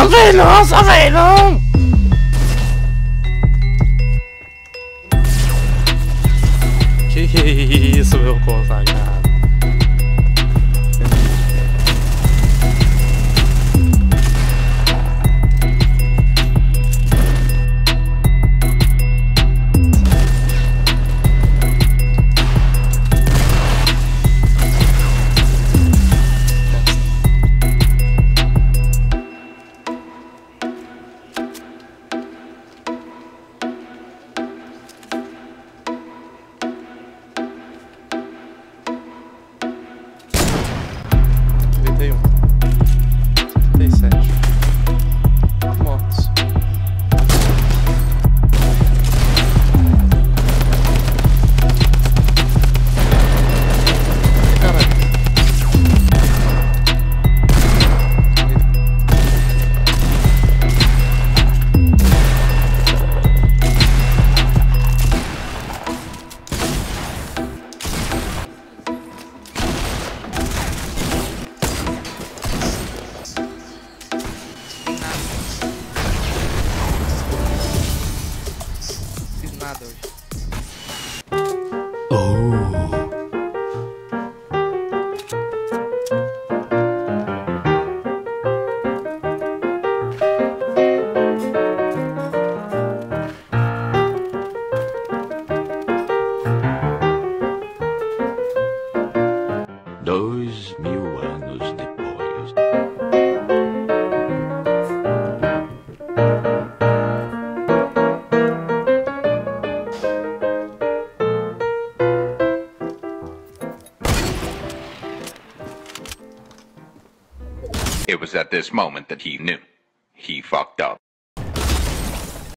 Salvei não! Que isso, meu consagrado? Mortos. Caralho. Nada hoje. Dois mil anos depois. It was at this moment that he knew. He fucked up.